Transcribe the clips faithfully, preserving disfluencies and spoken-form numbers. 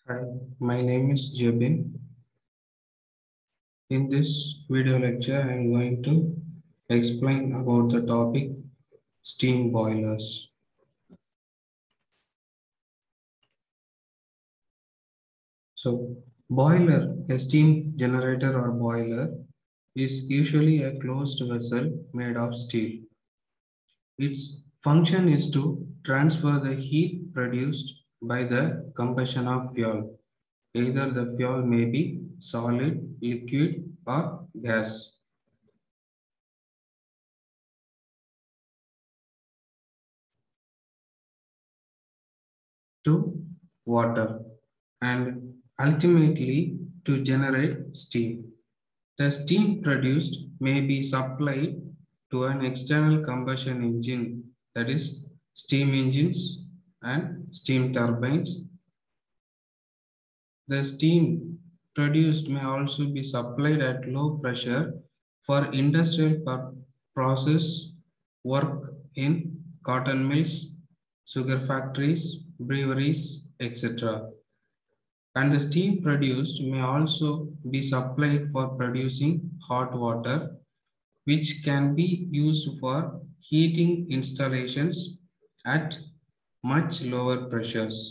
Hi, my name is Jabin. In this video lecture, I am going to explain about the topic steam boilers. So, boiler, a steam generator or boiler, is usually a closed vessel made of steel. Its function is to transfer the heat produced by the combustion of fuel. Either the fuel may be solid, liquid, or gas. To water and ultimately to generate steam. The steam produced may be supplied to an external combustion engine, that is, steam engines and steam turbines. The steam produced may also be supplied at low pressure for industrial process work in cotton mills, sugar factories, breweries, et cetera. And the steam produced may also be supplied for producing hot water, which can be used for heating installations at much lower pressures.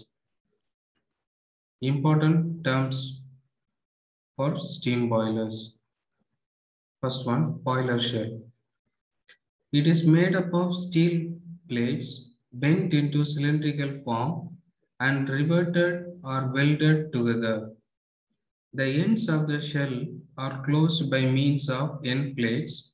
Important terms for steam boilers. First one, boiler shell. It is made up of steel plates bent into cylindrical form and riveted or welded together. The ends of the shell are closed by means of end plates.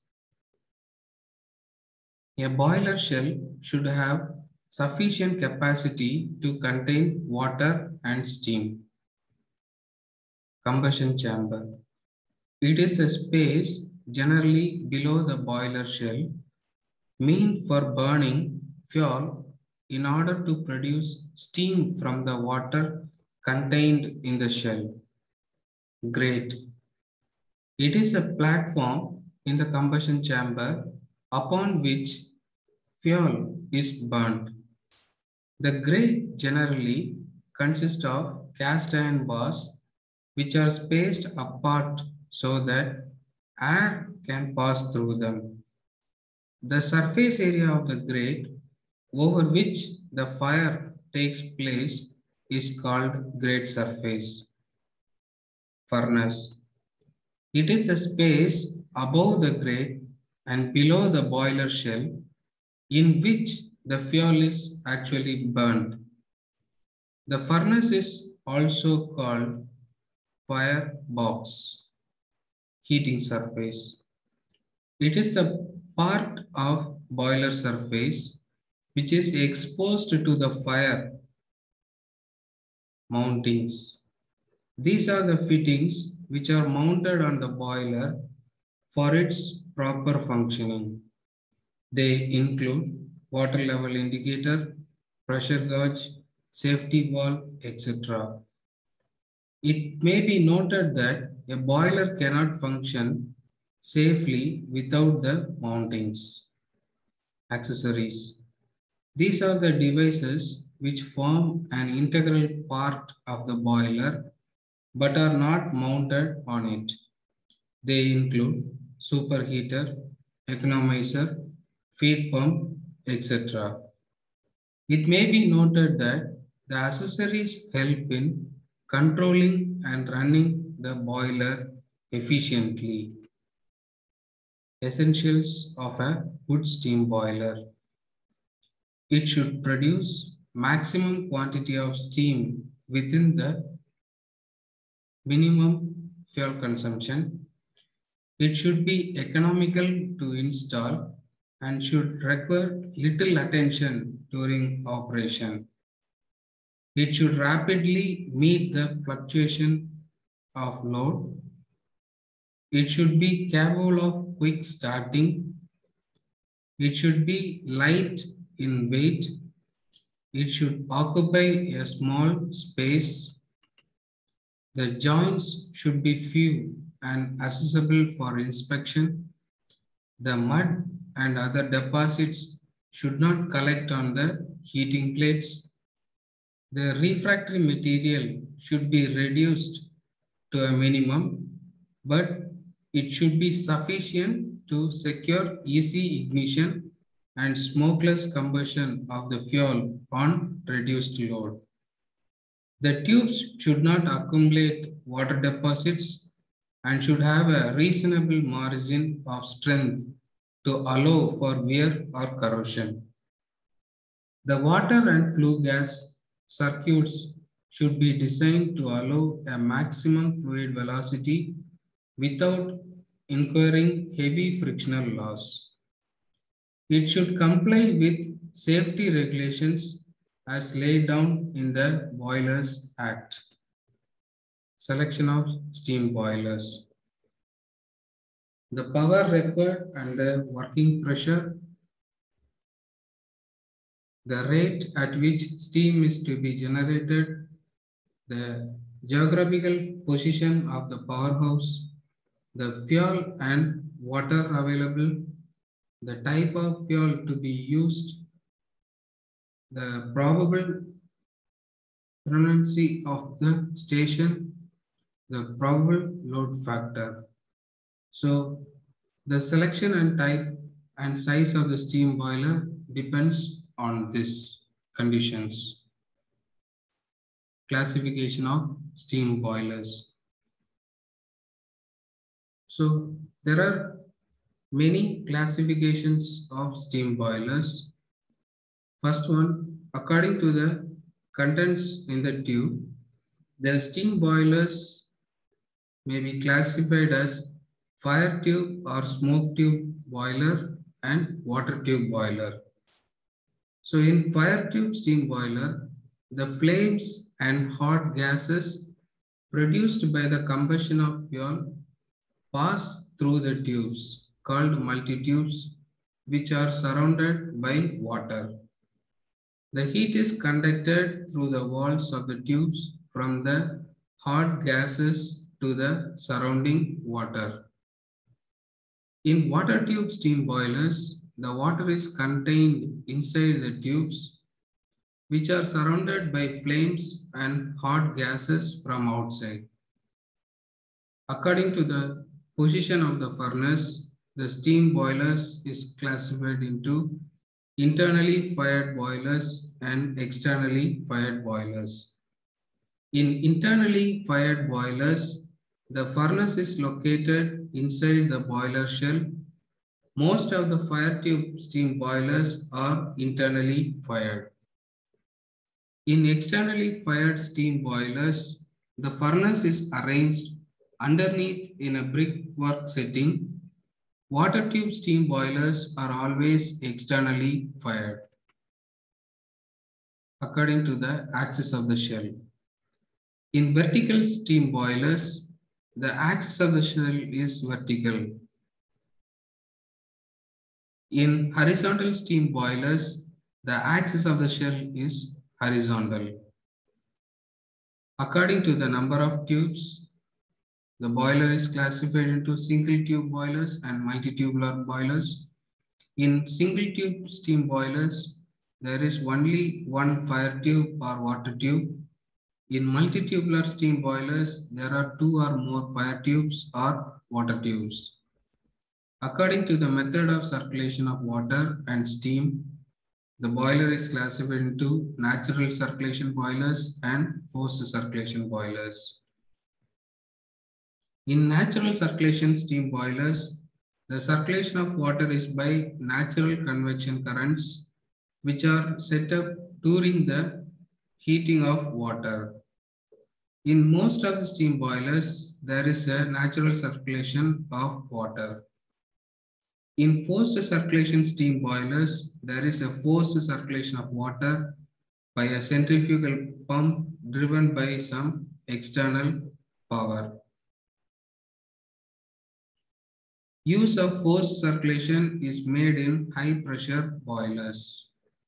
A boiler shell should have sufficient capacity to contain water and steam. Combustion chamber. It is the space generally below the boiler shell meant for burning fuel in order to produce steam from the water contained in the shell. Grate. It is a platform in the combustion chamber upon which fuel is burnt. The grate generally consists of cast iron bars which are spaced apart so that air can pass through them. The surface area of the grate over which the fire takes place is called grate surface. Furnace. It is the space above the grate and below the boiler shell in which the fuel is actually burnt. The furnace is also called firebox, heating surface. It is the part of boiler surface which is exposed to the fire mountings. These are the fittings which are mounted on the boiler for its proper functioning. They include water level indicator, pressure gauge, safety valve, et cetera. It may be noted that a boiler cannot function safely without the mountings. Accessories. These are the devices which form an integral part of the boiler but are not mounted on it. They include superheater, economizer, feed pump, et cetera. It may be noted that the accessories help in controlling and running the boiler efficiently. Essentials of a good steam boiler. It should produce maximum quantity of steam within the minimum fuel consumption. It should be economical to install and should require little attention during operation. It should rapidly meet the fluctuation of load. It should be capable of quick starting. It should be light in weight. It should occupy a small space. The joints should be few and accessible for inspection. The mud and other deposits should not collect on the heating plates. The refractory material should be reduced to a minimum, but it should be sufficient to secure easy ignition and smokeless combustion of the fuel on reduced load. The tubes should not accumulate water deposits and should have a reasonable margin of strength to allow for wear or corrosion. The water and flue gas circuits should be designed to allow a maximum fluid velocity without incurring heavy frictional loss. It should comply with safety regulations as laid down in the Boilers Act. Selection of steam boilers. The power required and the working pressure, the rate at which steam is to be generated, the geographical position of the powerhouse, the fuel and water available, the type of fuel to be used, the probable permanency of the station, the probable load factor. So the selection and type and size of the steam boiler depends on these conditions. Classification of steam boilers. So there are many classifications of steam boilers. First one, according to the contents in the tube, the steam boilers may be classified as fire tube or smoke tube boiler and water tube boiler. So in fire tube steam boiler, the flames and hot gases produced by the combustion of fuel pass through the tubes called multi-tubes, which are surrounded by water. The heat is conducted through the walls of the tubes from the hot gases to the surrounding water. In water tube steam boilers, the water is contained inside the tubes, which are surrounded by flames and hot gases from outside. According to the position of the furnace, the steam boilers is classified into internally fired boilers and externally fired boilers. In internally fired boilers, the furnace is located inside the boiler shell. Most of the fire tube steam boilers are internally fired. In externally fired steam boilers, the furnace is arranged underneath in a brickwork setting. Water tube steam boilers are always externally fired according to the axis of the shell. In vertical steam boilers, the axis of the shell is vertical. In horizontal steam boilers, the axis of the shell is horizontal. According to the number of tubes, the boiler is classified into single tube boilers and multi-tubular boilers. In single tube steam boilers, there is only one fire tube or water tube. In multi-tubular steam boilers, there are two or more fire tubes or water tubes. According to the method of circulation of water and steam, the boiler is classified into natural circulation boilers and forced circulation boilers. In natural circulation steam boilers, the circulation of water is by natural convection currents, which are set up during the heating of water. In most of the steam boilers, there is a natural circulation of water. In forced circulation steam boilers, there is a forced circulation of water by a centrifugal pump driven by some external power. Use of forced circulation is made in high pressure boilers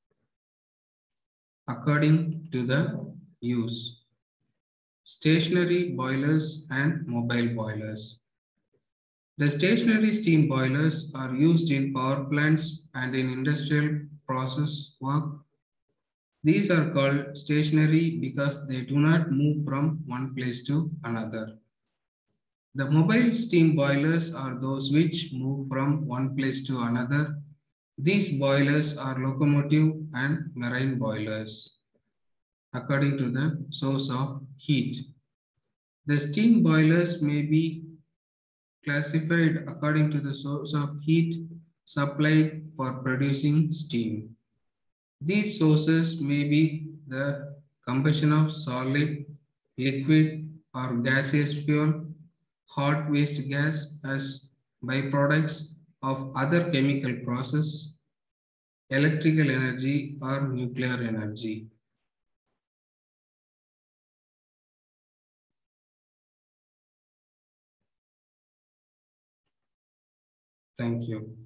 according to the use. Stationary boilers and mobile boilers. The stationary steam boilers are used in power plants and in industrial process work. These are called stationary because they do not move from one place to another. The mobile steam boilers are those which move from one place to another. These boilers are locomotive and marine boilers according to the source of heat. The steam boilers may be classified according to the source of heat supplied for producing steam. These sources may be the combustion of solid, liquid, or gaseous fuel, hot waste gas as byproducts of other chemical process, electrical energy, or nuclear energy. Thank you.